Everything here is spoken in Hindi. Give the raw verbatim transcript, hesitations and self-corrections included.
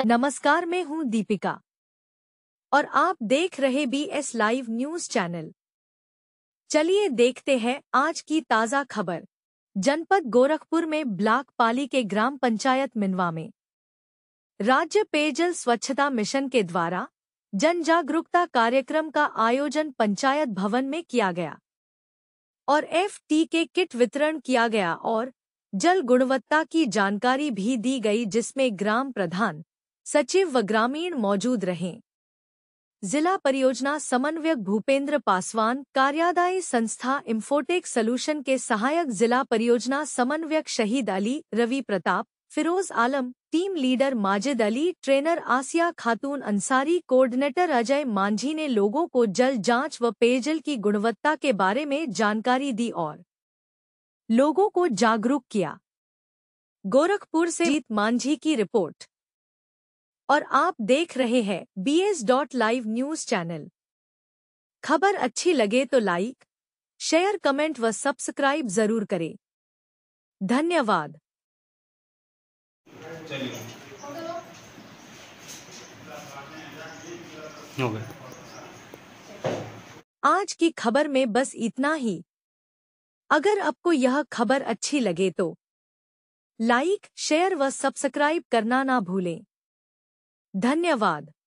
नमस्कार, मैं हूं दीपिका और आप देख रहे B S live news channel. चलिए देखते हैं आज की ताज़ा खबर। जनपद गोरखपुर में ब्लॉक पाली के ग्राम पंचायत मिनवा में राज्य पेयजल स्वच्छता मिशन के द्वारा जन जागरूकता कार्यक्रम का आयोजन पंचायत भवन में किया गया और एफ टी के किट वितरण किया गया और जल गुणवत्ता की जानकारी भी दी गई, जिसमें ग्राम प्रधान, सचिव व ग्रामीण मौजूद रहे। जिला परियोजना समन्वयक भूपेंद्र पासवान, कार्यदायी संस्था इंफोटेक सॉल्यूशन के सहायक जिला परियोजना समन्वयक Shahid Ali, Ravi Pratap, Firoz Alam, team leader Majid Ali, trainer Asiya Khatoon Ansari, coordinator Ajay Manjhi ने लोगों को जल जांच व पेयजल की गुणवत्ता के बारे में जानकारी दी और लोगों को जागरूक किया। गोरखपुर से जीत मांझी की रिपोर्ट और आप देख रहे हैं B S live news channel. खबर अच्छी लगे तो लाइक, शेयर, कमेंट व सब्सक्राइब जरूर करें। धन्यवाद। आज की खबर में बस इतना ही। अगर आपको यह खबर अच्छी लगे तो लाइक, शेयर व सब्सक्राइब करना ना भूलें। धन्यवाद।